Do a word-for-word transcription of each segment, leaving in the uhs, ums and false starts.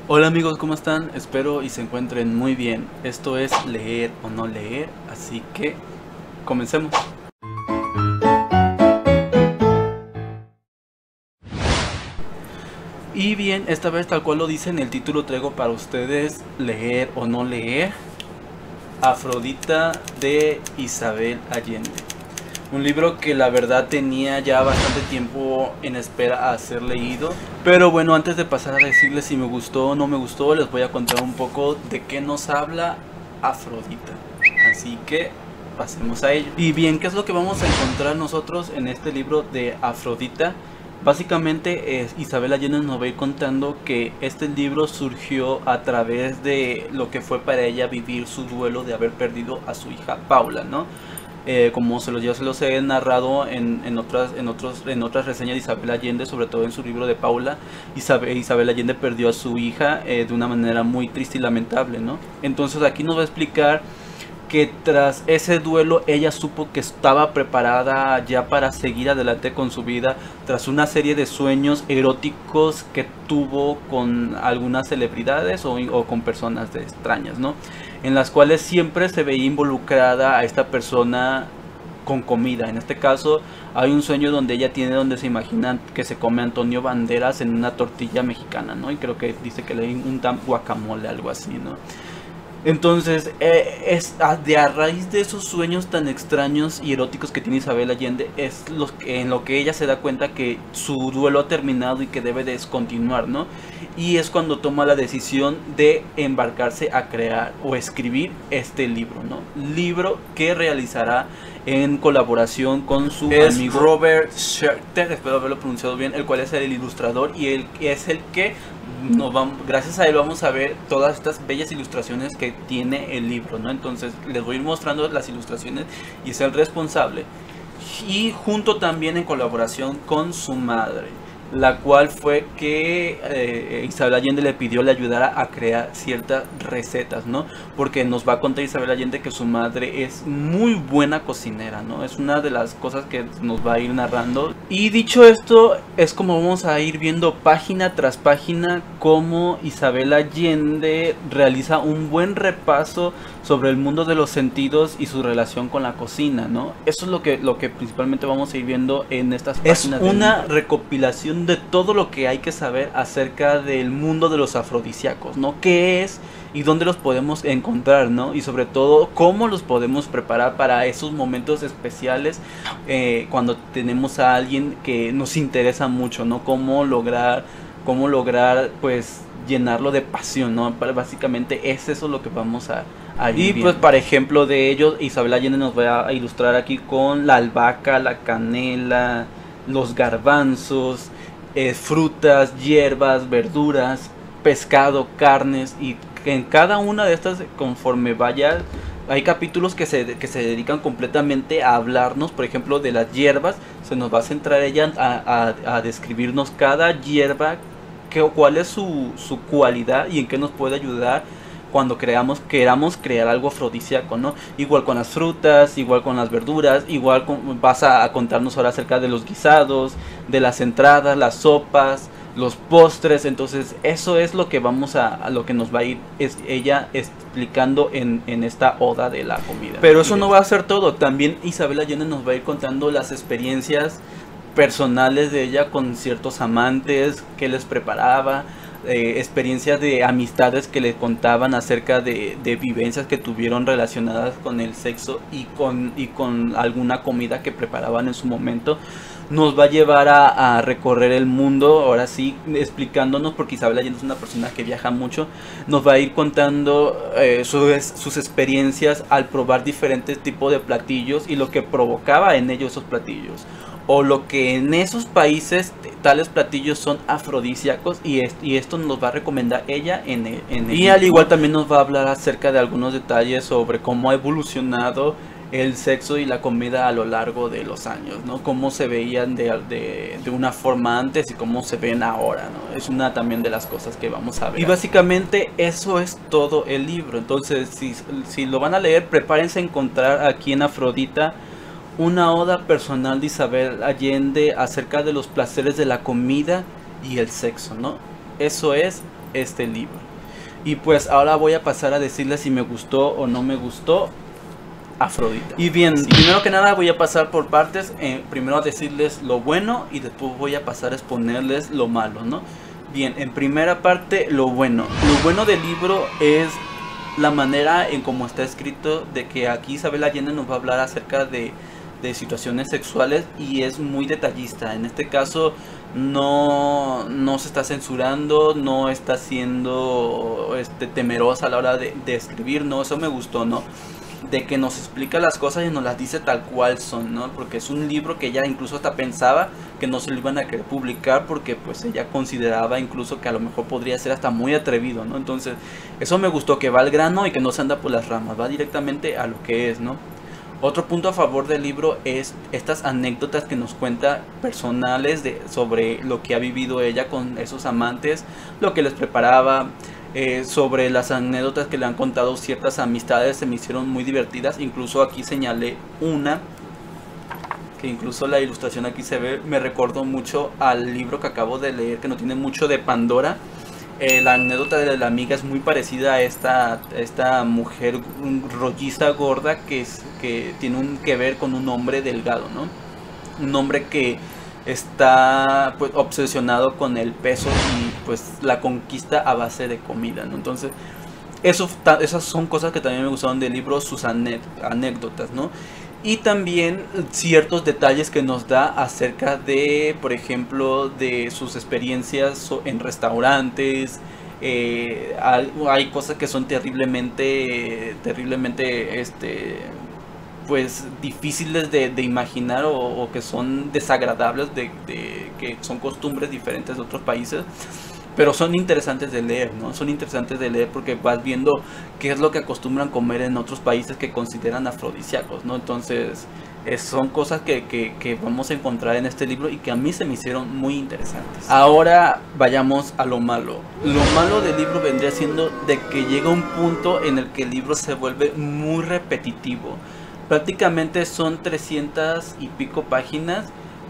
Hola amigos, ¿cómo están? Espero y se encuentren muy bien. Esto es leer o no leer, así que comencemos. Y bien, esta vez tal cual lo dice en el título, traigo para ustedes leer o no leer, Afrodita de Isabel Allende. Un libro que la verdad tenía ya bastante tiempo en espera a ser leído. Pero bueno, antes de pasar a decirles si me gustó o no me gustó, les voy a contar un poco de qué nos habla Afrodita. Así que pasemos a ello. Y bien, ¿qué es lo que vamos a encontrar nosotros en este libro de Afrodita? Básicamente es Isabel Allende nos va a ir contando que este libro surgió a través de lo que fue para ella vivir su duelo de haber perdido a su hija Paula, ¿no? Eh, como se los, yo se los he narrado en, en, otras, en, otros, en otras reseñas de Isabel Allende, sobre todo en su libro de Paula, Isabel, Isabel Allende perdió a su hija eh, de una manera muy triste y lamentable, ¿no? Entonces aquí nos va a explicar que tras ese duelo ella supo que estaba preparada ya para seguir adelante con su vida, tras una serie de sueños eróticos que tuvo con algunas celebridades o, o con personas de extrañas, ¿no? En las cuales siempre se veía involucrada a esta persona con comida. En este caso hay un sueño donde ella tiene, donde se imagina que se come Antonio Banderas en una tortilla mexicana, ¿no? Y creo que dice que le un guacamole, algo así, ¿no? Entonces, eh, es a, de a raíz de esos sueños tan extraños y eróticos que tiene Isabel Allende, es los que, en lo que ella se da cuenta que su duelo ha terminado y que debe descontinuar, ¿no? Y es cuando toma la decisión de embarcarse a crear o escribir este libro, ¿no? Libro que realizará en colaboración con su es amigo Robert Scherter, espero haberlo pronunciado bien, el cual es el ilustrador y él es el que nos vamos, gracias a él vamos a ver todas estas bellas ilustraciones que tiene el libro, ¿no? Entonces les voy a ir mostrando las ilustraciones y es el responsable, y junto también en colaboración con su madre, la cual fue que eh, Isabel Allende le pidió le ayudara a crear ciertas recetas, ¿no? Porque nos va a contar Isabel Allende que su madre es muy buena cocinera, ¿no? Es una de las cosas que nos va a ir narrando. Y dicho esto, es como vamos a ir viendo página tras página cómo Isabel Allende realiza un buen repaso sobre el mundo de los sentidos y su relación con la cocina, ¿no? Eso es lo que, lo que principalmente vamos a ir viendo en estas páginas. Es una recopilación de todo lo que hay que saber acerca del mundo de los afrodisíacos, ¿no? ¿Qué es y dónde los podemos encontrar, ¿no? Y sobre todo, cómo los podemos preparar para esos momentos especiales eh, cuando tenemos a alguien que nos interesa mucho, ¿no? Cómo lograr, cómo lograr, pues, llenarlo de pasión, ¿no? Básicamente es eso lo que vamos a... Y pues para ejemplo de ello, Isabel Allende nos va a ilustrar aquí con la albahaca, la canela, los garbanzos, eh, frutas, hierbas, verduras, pescado, carnes, y en cada una de estas, conforme vaya, hay capítulos que se, que se dedican completamente a hablarnos, por ejemplo de las hierbas, se nos va a centrar ella a, a, a describirnos cada hierba, que, cuál es su, su cualidad y en qué nos puede ayudar cuando creamos, queramos crear algo afrodisíaco, ¿no? Igual con las frutas, igual con las verduras, igual con, vas a, a contarnos ahora acerca de los guisados, de las entradas, las sopas, los postres. Entonces eso es lo que vamos a, a lo que nos va a ir es ella explicando en, en esta oda de la comida. Pero eso no va a ser todo, también Isabel Allende nos va a ir contando las experiencias personales de ella con ciertos amantes que les preparaba, Eh, experiencias de amistades que le contaban acerca de, de vivencias que tuvieron relacionadas con el sexo y con, y con alguna comida que preparaban en su momento. Nos va a llevar a, a recorrer el mundo, ahora sí, explicándonos, porque Isabel Allende es una persona que viaja mucho, nos va a ir contando eh, sus, sus experiencias al probar diferentes tipos de platillos y lo que provocaba en ellos esos platillos, o lo que en esos países tales platillos son afrodisíacos, y, est y esto nos va a recomendar ella en el, en el y al igual también nos va a hablar acerca de algunos detalles sobre cómo ha evolucionado el sexo y la comida a lo largo de los años, ¿no? Cómo se veían de, de, de una forma antes y cómo se ven ahora, ¿no? Es una también de las cosas que vamos a ver. Y básicamente eso es todo el libro. Entonces si, si lo van a leer, prepárense a encontrar aquí en Afrodita una oda personal de Isabel Allende acerca de los placeres de la comida y el sexo, ¿no? Eso es este libro. Y pues ahora voy a pasar a decirles si me gustó o no me gustó Afrodita. Y bien, sí. Primero que nada voy a pasar por partes, eh, primero a decirles lo bueno y después voy a pasar a exponerles lo malo, ¿no? Bien, en primera parte, lo bueno. Lo bueno del libro es la manera en cómo está escrito, de que aquí Isabel Allende nos va a hablar acerca de, de situaciones sexuales y es muy detallista. En este caso no, no se está censurando, no está siendo este, temerosa a la hora de, de escribir, ¿no? Eso me gustó, ¿no? De que nos explica las cosas y nos las dice tal cual son, ¿no? Porque es un libro que ella incluso hasta pensaba que no se lo iban a querer publicar porque pues ella consideraba incluso que a lo mejor podría ser hasta muy atrevido, ¿no? Entonces eso me gustó, que va al grano y que no se anda por las ramas, va directamente a lo que es, ¿no? Otro punto a favor del libro es estas anécdotas que nos cuenta personales de, sobre lo que ha vivido ella con esos amantes, lo que les preparaba. Eh, sobre las anécdotas que le han contado ciertas amistades, se me hicieron muy divertidas. Incluso aquí señalé una que incluso la ilustración aquí se ve, me recordó mucho al libro que acabo de leer, que no tiene mucho de Pandora. Eh, la anécdota de la amiga es muy parecida a esta, esta mujer rolliza gorda que, es, que tiene un, que ver con un hombre delgado, ¿no? Un hombre que está pues obsesionado con el peso y pues la conquista a base de comida, ¿no? Entonces eso, esas son cosas que también me gustaron del libro, sus anécdotas, ¿no? Y también ciertos detalles que nos da acerca de, por ejemplo, de sus experiencias en restaurantes. Eh, hay, hay cosas que son terriblemente, terriblemente, este... pues difíciles de, de imaginar o, o que son desagradables, de, de que son costumbres diferentes de otros países, pero son interesantes de leer, ¿no? Son interesantes de leer porque vas viendo qué es lo que acostumbran comer en otros países que consideran afrodisíacos, ¿no? Entonces es, son cosas que, que, que vamos a encontrar en este libro y que a mí se me hicieron muy interesantes. Ahora vayamos a lo malo. Lo malo del libro vendría siendo de que llega un punto en el que el libro se vuelve muy repetitivo. Prácticamente son trescientas y pico páginas,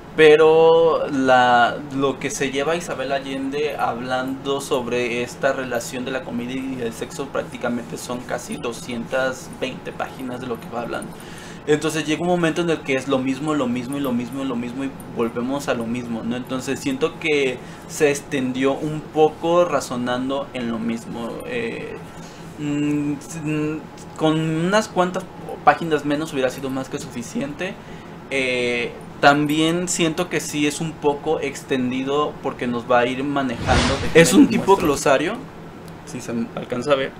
pero la, lo que se lleva Isabel Allende hablando sobre esta relación de la comida y el sexo prácticamente son casi doscientas veinte páginas de lo que va hablando. Entonces llega un momento en el que es lo mismo, lo mismo y lo mismo y lo mismo y volvemos a lo mismo, ¿no? Entonces siento que se extendió un poco razonando en lo mismo. Eh, mmm, con unas cuantas páginas menos hubiera sido más que suficiente. Eh, también siento que sí es un poco extendido porque nos va a ir manejando. Es un tipo glosario, si se alcanza a ver,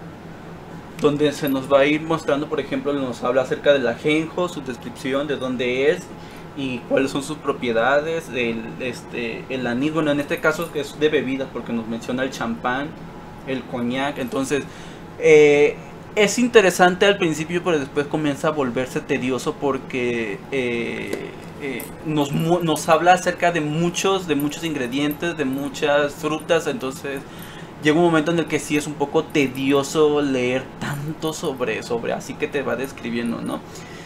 donde se nos va a ir mostrando, por ejemplo, nos habla acerca del ajenjo, su descripción de dónde es y cuáles son sus propiedades, el, este, el anís, bueno, en este caso es de bebidas porque nos menciona el champán, el coñac, entonces eh, es interesante al principio, pero después comienza a volverse tedioso porque eh, eh, nos, nos habla acerca de muchos, de muchos ingredientes, de muchas frutas, entonces llega un momento en el que sí es un poco tedioso leer tanto sobre, sobre así que te va describiendo, ¿no?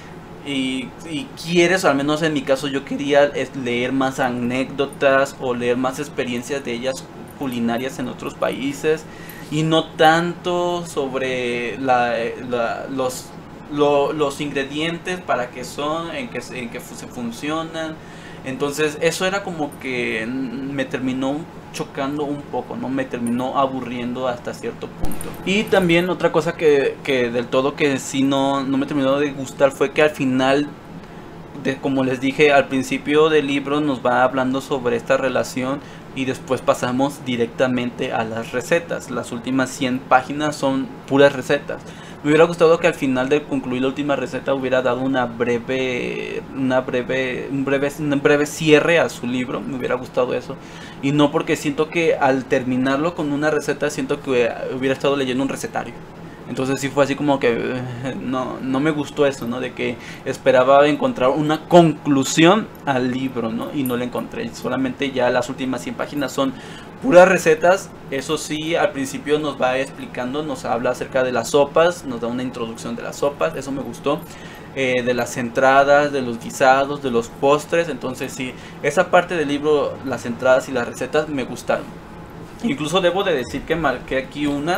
Y, y quieres, o al menos en mi caso yo quería leer más anécdotas o leer más experiencias de ellas culinarias en otros países y no tanto sobre la, la, los, lo, los ingredientes, para qué son, en qué, en qué se funcionan. Entonces eso era como que me terminó chocando un poco, ¿no? Me terminó aburriendo hasta cierto punto. Y también otra cosa que, que del todo que sí no, no me terminó de gustar fue que al final, de, como les dije al principio del libro, nos va hablando sobre esta relación y después pasamos directamente a las recetas. Las últimas cien páginas son puras recetas. Me hubiera gustado que al final de concluir la última receta hubiera dado una breve, una breve, un breve, un breve cierre a su libro. Me hubiera gustado eso. Y no porque siento que al terminarlo con una receta, siento que hubiera estado leyendo un recetario. Entonces sí fue así como que no, no me gustó eso, ¿no? De que esperaba encontrar una conclusión al libro, ¿no? Y no la encontré. Solamente ya las últimas cien páginas son puras recetas. Eso sí, al principio nos va explicando, nos habla acerca de las sopas, nos da una introducción de las sopas, eso me gustó. Eh, de las entradas, de los guisados, de los postres. Entonces sí, esa parte del libro, las entradas y las recetas me gustaron. Incluso debo de decir que marqué aquí una,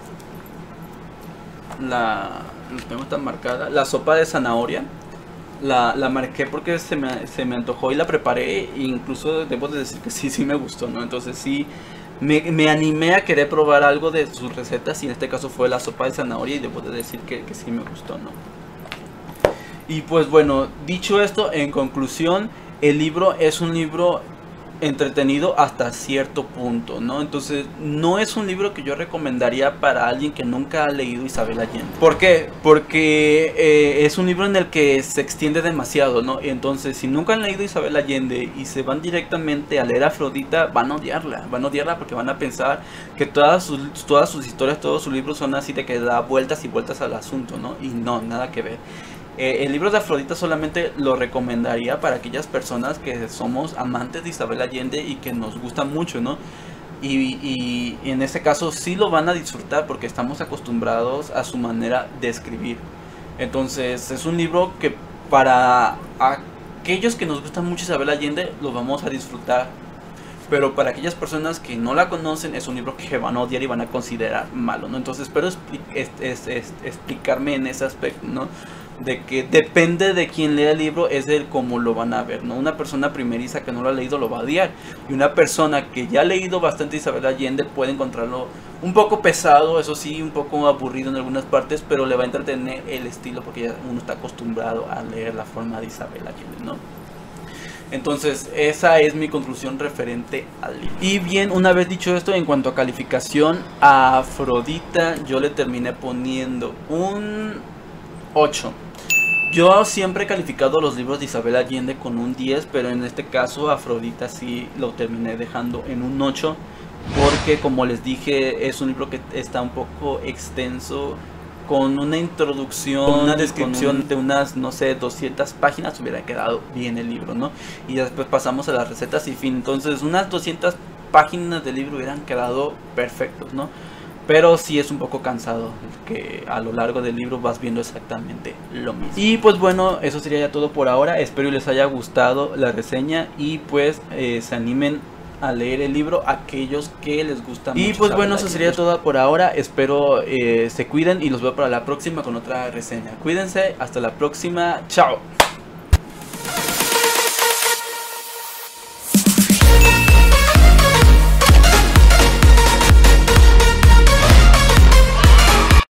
la, la tengo tan marcada, la sopa de zanahoria. La, la marqué porque se me, se me antojó y la preparé, e incluso debo de decir que sí, sí me gustó, ¿no? Entonces sí, me, me animé a querer probar algo de sus recetas y en este caso fue la sopa de zanahoria y debo de decir que, que sí me gustó, ¿no? Y pues bueno, dicho esto, en conclusión, el libro es un libro entretenido hasta cierto punto, ¿no? Entonces no es un libro que yo recomendaría para alguien que nunca ha leído Isabel Allende. ¿Por qué? Porque eh, es un libro en el que se extiende demasiado, ¿no? Entonces si nunca han leído Isabel Allende y se van directamente a leer Afrodita, van a odiarla, van a odiarla porque van a pensar que todas sus, todas sus historias, todos sus libros son así de que da vueltas y vueltas al asunto, ¿no? Y no, nada que ver. Eh, el libro de Afrodita solamente lo recomendaría para aquellas personas que somos amantes de Isabel Allende y que nos gusta mucho, ¿no? Y, y, y en este caso sí lo van a disfrutar porque estamos acostumbrados a su manera de escribir. Entonces es un libro que para aquellos que nos gusta mucho Isabel Allende lo vamos a disfrutar. Pero para aquellas personas que no la conocen es un libro que van a odiar y van a considerar malo, ¿no? Entonces espero expli es, es, es, explicarme en ese aspecto, ¿no? De que depende de quien lea el libro, es el cómo lo van a ver, ¿no? Una persona primeriza que no lo ha leído lo va a odiar. Y una persona que ya ha leído bastante Isabel Allende puede encontrarlo un poco pesado, eso sí, un poco aburrido en algunas partes, pero le va a entretener el estilo porque ya uno está acostumbrado a leer la forma de Isabel Allende, ¿no? Entonces esa es mi conclusión referente al libro. Y bien, una vez dicho esto, en cuanto a calificación, a Afrodita yo le terminé poniendo un ocho. Yo siempre he calificado los libros de Isabel Allende con un diez, pero en este caso Afrodita sí lo terminé dejando en un ocho, porque como les dije es un libro que está un poco extenso, con una introducción, con una descripción un... de unas, no sé, doscientas páginas hubiera quedado bien el libro, ¿no? Y ya después pasamos a las recetas y fin, entonces unas doscientas páginas del libro hubieran quedado perfectos, ¿no? Pero sí es un poco cansado, que a lo largo del libro vas viendo exactamente lo mismo. Y pues bueno, eso sería ya todo por ahora. Espero les haya gustado la reseña y pues eh, se animen a leer el libro aquellos que les gusta mucho. Y pues bueno, eso sería todo por ahora. Espero eh, se cuiden y los veo para la próxima con otra reseña. Cuídense, hasta la próxima. Chao.